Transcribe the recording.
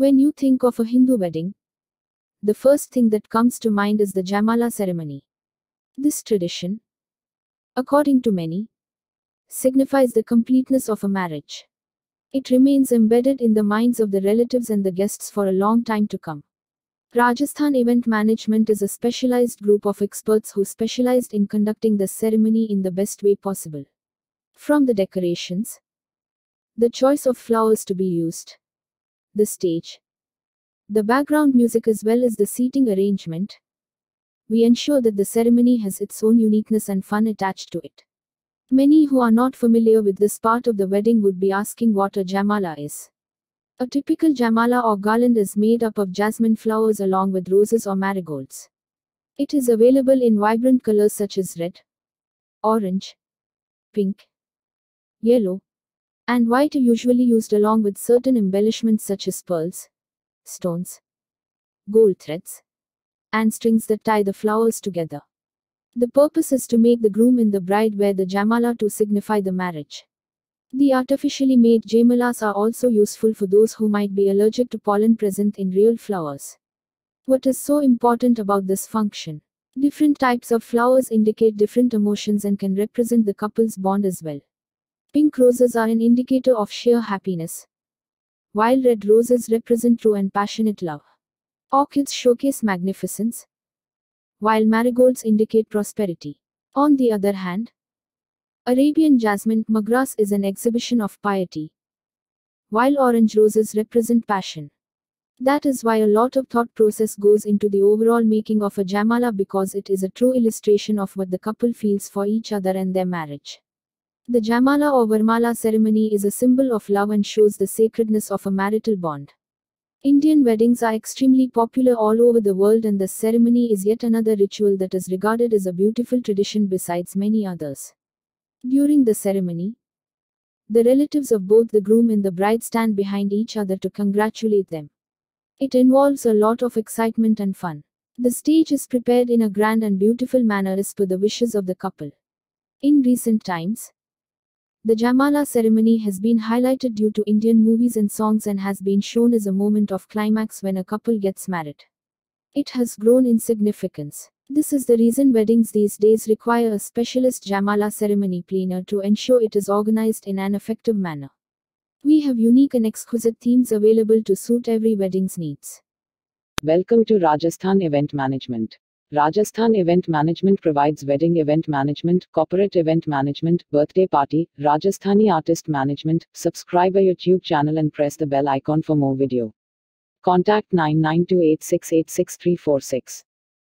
When you think of a Hindu wedding, the first thing that comes to mind is the Jaimala ceremony. This tradition, according to many, signifies the completeness of a marriage. It remains embedded in the minds of the relatives and the guests for a long time to come. Rajasthan Event Management is a specialized group of experts who specialized in conducting the ceremony in the best way possible. From the decorations, the choice of flowers to be used, the stage, the background music as well as the seating arrangement, we ensure that the ceremony has its own uniqueness and fun attached to it. Many who are not familiar with this part of the wedding would be asking what a Jaimala is. A typical Jaimala or garland is made up of jasmine flowers along with roses or marigolds. It is available in vibrant colors such as red, orange, pink, yellow, and white, usually used along with certain embellishments such as pearls, stones, gold threads, and strings that tie the flowers together. The purpose is to make the groom and the bride wear the Jaimala to signify the marriage. The artificially made Jaimalas are also useful for those who might be allergic to pollen present in real flowers. What is so important about this function? Different types of flowers indicate different emotions and can represent the couple's bond as well. Pink roses are an indicator of sheer happiness, while red roses represent true and passionate love. Orchids showcase magnificence, while marigolds indicate prosperity. On the other hand, Arabian jasmine, Mograss, is an exhibition of piety, while orange roses represent passion. That is why a lot of thought process goes into the overall making of a Jaimala, because it is a true illustration of what the couple feels for each other and their marriage. The Jaimala or Varmala ceremony is a symbol of love and shows the sacredness of a marital bond. Indian weddings are extremely popular all over the world, and the ceremony is yet another ritual that is regarded as a beautiful tradition besides many others. During the ceremony, the relatives of both the groom and the bride stand behind each other to congratulate them. It involves a lot of excitement and fun. The stage is prepared in a grand and beautiful manner as per the wishes of the couple. In recent times, the Jaimala ceremony has been highlighted due to Indian movies and songs and has been shown as a moment of climax when a couple gets married. It has grown in significance. This is the reason weddings these days require a specialist Jaimala ceremony planner to ensure it is organized in an effective manner. We have unique and exquisite themes available to suit every wedding's needs. Welcome to Rajasthan Event Management. Rajasthan Event Management provides wedding event management, corporate event management, birthday party, Rajasthani artist management. Subscribe our YouTube channel and press the bell icon for more video. Contact 9928686346.